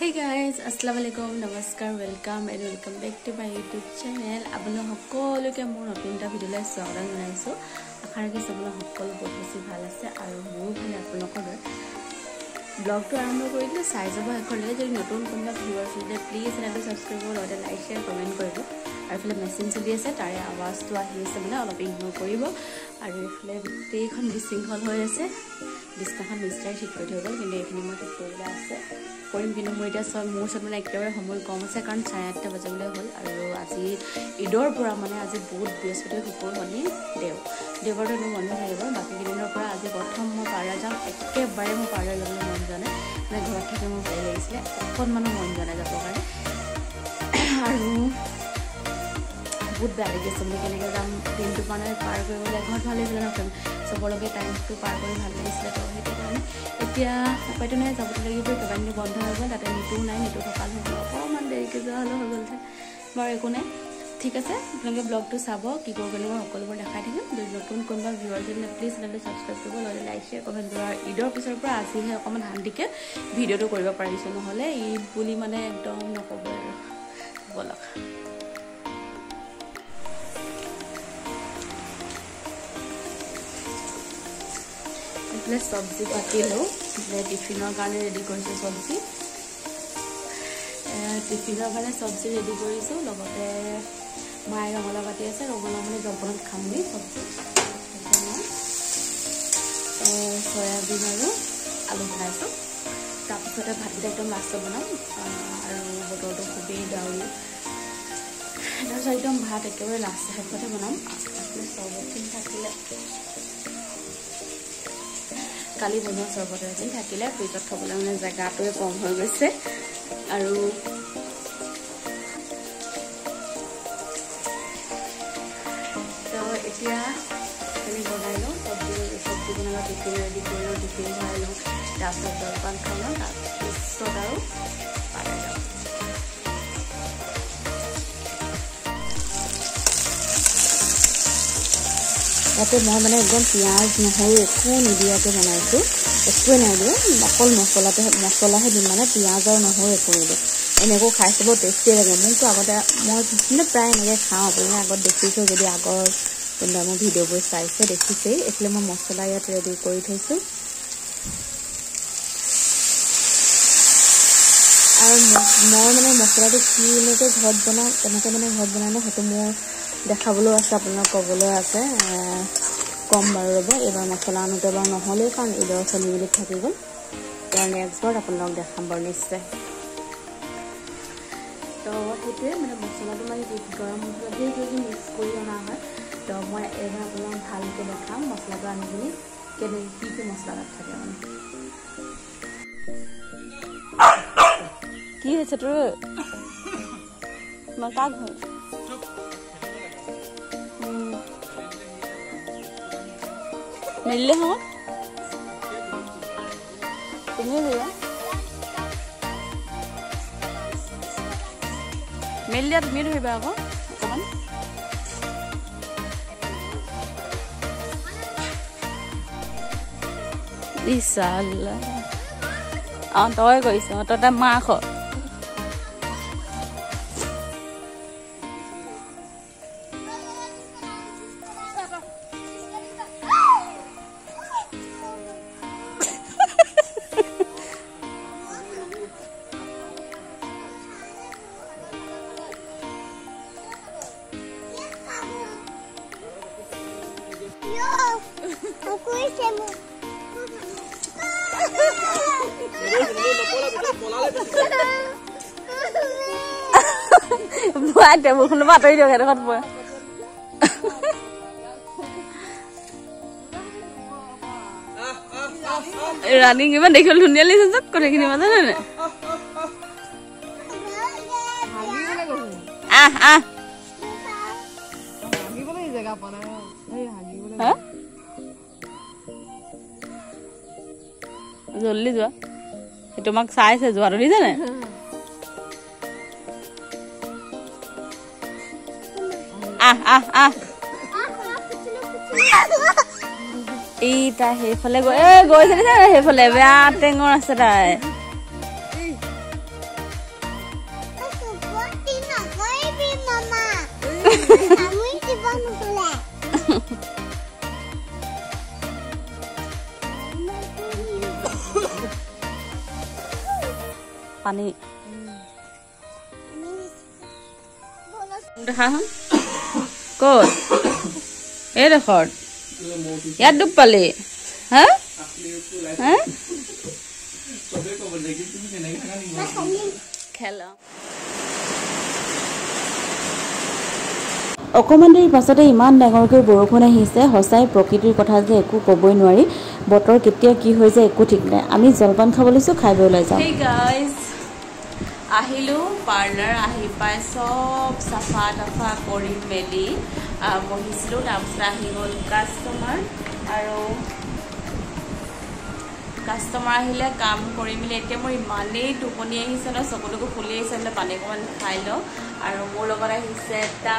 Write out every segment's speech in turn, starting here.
Hey guys, Assalamualaikum, Namaskar, welcome and welcome back to my YouTube channel. Apna hokolo ke mon notun video la swagat janaisu. Akhar ke sabna hokolo bahut beshi bhal ase aru moi bhale apnalokor vlog to arambho korile size ba ekhole jodi notun konba viewers ile please channel to subscribe kor or like share comment koribo aru file message choli ase tare awaz to ahi ase mane olop ignore koribo aru file tei khon bisinghol hoy ase discussion mistake ঠিক কৰি থৈ গ'ল কিন্তু এইখিনি মই ঠিক কৰিলে আছে কৰিম কিন্তু মই এতিয়া সব মোৰ সব মানে একেবাৰে সময় কম আছে কাৰণ 8:30 বজালৈ হ'ল আৰু আজি ঈদৰ পৰা মানে আজি বহুত বৃহস্পতি শুক্ৰ শনি দেওবাৰটো বন্ধ থাকিব বাকি দিনৰ পৰা আজি প্ৰথম মই পাৰা যাম একেবাৰে মই পাৰা যাবলৈ মন জানে মানে ঘৰত থাকি মোৰ ভাল লাগিছিলে অকণমান মন জানে যাব কাৰণে আৰু বহুত বেয়া লাগিছে মই কেনেকৈ যাম দিনটো মানে পাৰ কৰিবলৈ ঘৰত ভাল লাগিছিলে ন সবলৈকে টাইমটো পাৰ কৰি ভাল লাগিছিলে তো সেইটো কাৰণে এতিয়া উপায়টো নাই যাব লাগিব কেইবাদিন বন্ধ হৈ গ'ল তাতে নিতু নাই নিতু থকাল হ'ব অকণমান দেৰিকৈ যোৱা হ'লেও হৈ গ'ল বাৰু একো নাই ঠিক আছে আপোনালোকে ব্লগটো চাব কি কৰিব লাগিব সকলোবোৰ দেখাই থাকিম যদি নতুন কোনোবা ভিউৱাৰ যদি প্লিজ চেনেলটো ছাবস্ক্ৰাইব কৰিব নহ'লে লাইক শ্বেয়াৰ কমেণ্ট কৰিব আৰু ঈদৰ পিছৰ পৰা আজিহে অকণমান শান্তিকৈ ভিডিঅ'টো কৰিব পাৰিছোঁ নহ'লে ঈদ বুলি মানে একদম নক'ব আৰু ব'লক प्लस सब्जी काटी लो टिफिनर कारण रेडी करिছো सब्जी टिफिनर कारण सब्जी रेडी करिছো লগতে মাই ৰঙলা কাটি আছে ৰঙলা মানে জলপানত খামনি সब्जी সয়াবিন আৰু আলু বনাইছো তাৰপিছতে ভাতকেইটা একদম লাষ্টত বনাম আৰু বতৰটো খুবেই ডাউৰি তাৰপিছত একদম ভাত একেবাৰে লাষ্ট শেষতে বনাম চবখিনি থাকিলে কালি বনোৱা চৰবত এদিন থাকিলে ফ্ৰিজত থবলৈ মানে জেগাটোৱে কম হৈ গৈছে আৰু তো এতিয়া আমি বনাই লওঁ চব্জি বনাব টিফিন ৰেডি কৰি লওঁ টিফিন ভৰাই লওঁ তাৰপিছত জলপান খাওঁ ন তাৰপিছত আৰু পাই যাওঁ ইয়াতে মই মানে একদম পিঁয়াজ নহৰু একো নিদিয়াকৈ বনাইছোঁ একোৱে নাই দিওঁ অকল মছলাহে দিম মানে পিঁয়াজ আৰু নহৰু একো নিদিওঁ এনেকৈ খাই চাব টেষ্টিয়ে লাগে মোকতো আগতে মই মানে প্ৰায় এনেকৈ খাওঁ আপোনালোকে আগত দেখিছোঁ যদি আগৰ কোনোবা মোৰ ভিডিঅ'বোৰ চাইছে দেখিছেই এইফালে মই মছলা ইয়াত ৰেডি কৰি থৈছোঁ আৰু মই মানে মছলাটো কি এনেকৈ ঘৰত বনাওঁ তেনেকৈ মানে ঘৰত বনাই ন সেইটো মোৰ দেখাবলৈও আছে আপোনাক ক'বলৈ আছে কম বাৰু ৰ'ব এইবাৰ মছলা আনোতে বাৰু নহ'লেই কাৰণ ঈদৰ চলি বুলি থাকি গ'ল তাৰ নেক্সট বাৰ আপোনালোক দেখাম বাৰু নিশ্চয় তো সেইটোৱে মানে মছলাটো মানে গৰম মছলা দিয়ে যদি মিক্স কৰি অনা হয় তো মই এইবাৰ আপোনাক ভালকৈ দেখাম মছলাটো আনি পিনি কি কি মছলা তাত থাকে মানে কি হৈছে তোৰ মই কাক হয় मिलले हो तुम्हें भैया मिल लिया तुम्हें धोइबा আকৌ অকমান ইসাল্লা তই কৈছ তই মাখ buat deh bukan lupa tuh juga dekat buat running gimana deh kalau dunia lihat tuh kau gini mana nih জলদি যোৱা তোমাক চাইছে যোৱাটো দিছে নে এইটা সেইফালে গৈ গৈছে সেইফালে বেয়া টেঙৰ আছে তাই পানী দেখা ক'ত এইডোখৰত ইয়াত ডুব পালি হা হা খেলা অকণমান দেৰি পাছতে ইমান ডাঙৰকৈ বৰষুণ আহিছে সঁচাই প্ৰকৃতিৰ কথা যে একো ক'বই নোৱাৰি বতৰ কেতিয়া কি হৈ যায় একো ঠিক নাই আমি জলপান খাব লৈছোঁ খাই বৈ ওলাই যাওঁ হেই গাইজ আহিলোঁ পাৰ্লাৰ আহি পাই চব চাফা তাফা কৰি মেলি বহিছিলোঁ তাৰপিছত আহি গ'ল কাষ্টমাৰ আৰু কাষ্টমাৰ আহিলে কাম কৰি মেলি এতিয়া মোৰ ইমানেই টোপনি আহিছে ন চকুটোকো ফুলি আহিছে বোলে পানী অকণমান খাই লওঁ আৰু মোৰ লগত আহিছে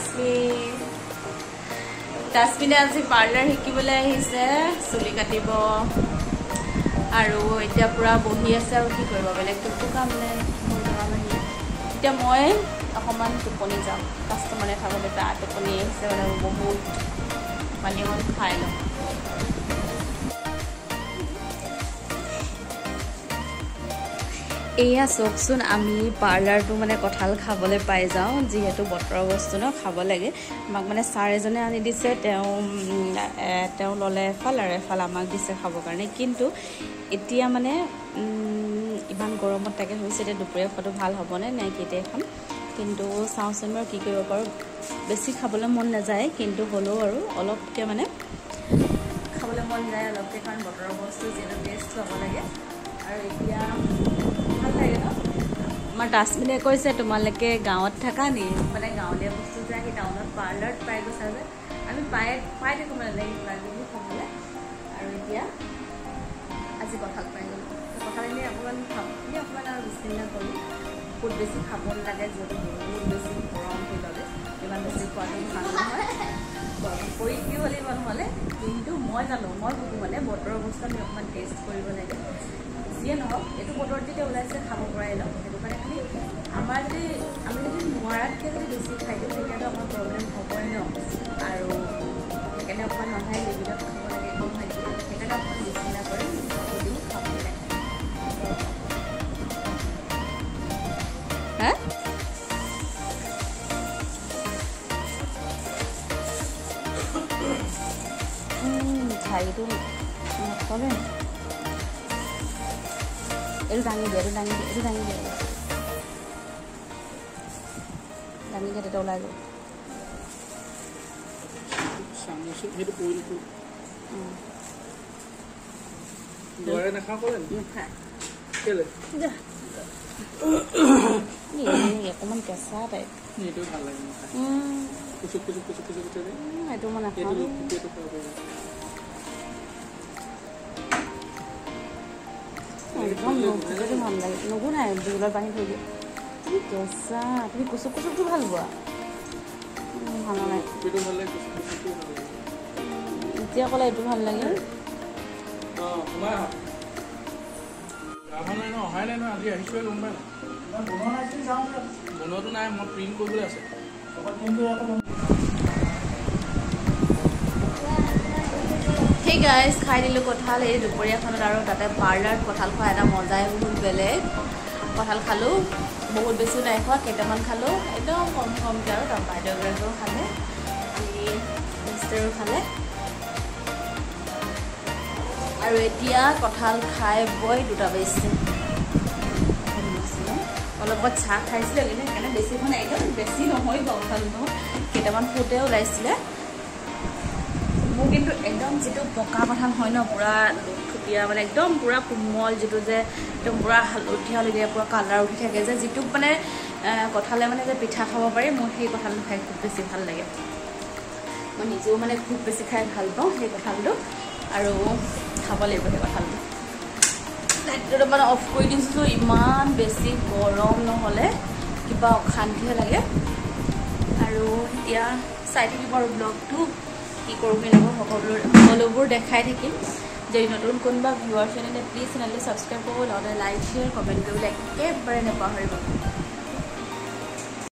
তাছমিনে আজি পাৰ্লাৰ শিকিবলৈ আহিছে চুলি কাটিব আৰু এতিয়া পূৰা বহি আছে আৰু কি কৰিব বেলেগতো একো কাম নাই মোৰ কাম আহিলে এতিয়া মই অকণমান টোপনি যাম কাষ্টমাৰে থাকোঁতে তাৰ টোপনি আহিছে মানে বহুত পানী অকণ খাই লওঁ এয়া চাওকচোন আমি পাৰ্লাৰটো মানে কঁঠাল খাবলৈ পাই যাওঁ যিহেতু বতৰৰ বস্তু ন খাব লাগে আমাক মানে ছাৰ এজনে আনি দিছে তেওঁ ল'লে এফাল আৰু এফাল আমাক দিছে খাবৰ কাৰণে কিন্তু এতিয়া মানে ইমান গৰমত তাকে হৈছে এতিয়া দুপৰীয়া খোৱাটো ভাল হ'বনে নাই কেতিয়া এখন কিন্তু চাওঁচোন বাৰু কি কৰিব পাৰোঁ বেছি খাবলৈ মন নাযায় কিন্তু হ'লেও আৰু অলপকৈ মানে খাবলৈ মন যায় অলপকৈ কাৰণ বতৰৰ বস্তু যিহেতু টেষ্ট ল'ব লাগে আৰু এতিয়া ভাল লাগে ন আমাৰ ডাষ্টবিনে কৈছে তোমালোকে গাঁৱত থাকা নি মানে গাঁৱলীয়া বস্তু যে আহি টাউনত পাৰ্লাৰত পাই গৈছা যে আমি পাই থাকোঁ মানে কিবা কিবি খাবলৈ আৰু এতিয়া আজি কঁঠাল পাই গ'লোঁ কঁঠাল এনেই অকণমান খাওঁ এনেই অকণমান আৰু বিচিন্তা কৰোঁ বহুত বেছি খাব নালাগে যিহেতু বহুত বেছি গৰম সেইবাবে ইমান বেছি খোৱাটো ভাল নহয় গৰম পৰি কি হ'লে ইমান হ'লে কিন্তু মই জানো মই ভাবোঁ মানে বতৰৰ বস্তু আমি অকণমান টেষ্ট কৰিব লাগে যিয়ে নহওক এইটো বতৰত যেতিয়া ওলাইছে খাব পৰাই লওক সেইটো কাৰণে খালি আমাৰ যদি আমি যদি নোৱাৰাতকৈ যদি বেছি খাই দিওঁ তেতিয়াতো আমাৰ প্ৰব্লেম হ'বই ন আৰু সেইকাৰণে অকণমান মানুহে লিমিটত খাব লাগে একদম ভাই সেইকাৰণে অকণমান বিচিন্তা কৰি যদিও খাব লাগে হা ঠাইটো নকৰে এইটো দাঙি দিয়ে দাঙি দিয়ে তেতিয়া ওলাই গ'ল অকণমান কেঁচা টাইপ এইটো মানে একদম নুগুটো ভাল লাগে নুগু নাই জোলত বান্ধি থৈ দিয়ে কেঁচা তুমি কুচুক কুচুকটো ভাল পোৱা ভাল নালাগে এতিয়া ক'লে এইটো ভাল লাগে সেই গাইজ খাই দিলোঁ কঁঠাল এই দুপৰীয়াখনত আৰু তাতে পাৰ্লাৰত কঁঠাল খোৱা এটা মজাই বহুত বেলেগ কঁঠাল খালোঁ বহুত বেছিও নাই খোৱা কেইটামান খালোঁ একদম কমকৈ আৰু তাৰ বাইদেউগৰাকীও খালে আমি মিষ্টাৰো খালে আৰু এতিয়া কঁঠাল খাই বৈ 2টা বাজিছে অলপত চাহ খাইছিলে কিন্তু সেইকাৰণে বেছি খোৱা নাই একদম বেছি নহয় কঁঠাল নহয় কেইটামান ফুটে ওলাইছিলে মোৰ কিন্তু একদম যিটো পকা কঁঠাল হয় ন পূৰা লুটখুটীয়া মানে একদম পূৰা কোমল যিটো যে একদম পূৰা হালধীয়া পূৰা কালাৰ উঠি থাকে যে যিটো মানে কঁঠালে মানে যে পিঠা খাব পাৰি মোৰ সেই কঁঠালটো খাই খুব বেছি ভাল লাগে মই নিজেও মানে খুব বেছি খাই ভাল পাওঁ সেই কঁঠালটো আৰু খাব লাগিব সেই কঁঠালটো লাইটটো মানে অফ কৰি দিছিলোঁ ইমান বেছি গৰম নহ'লে কিবা অশান্তিহে লাগে আৰু এতিয়া চাই থাকিব আৰু ব্লগটো কি কৰোঁ কি নকৰোঁ সকলোবোৰ দেখাই থাকিম যদি নতুন কোনোবা ভিউৱাৰ চেনেলে প্লিজ চেনেলটো ছাবস্ক্ৰাইব কৰিব লগতে লাইক শ্বেয়াৰ কমেণ্ট কৰিবলৈ একেবাৰে নাপাহৰিব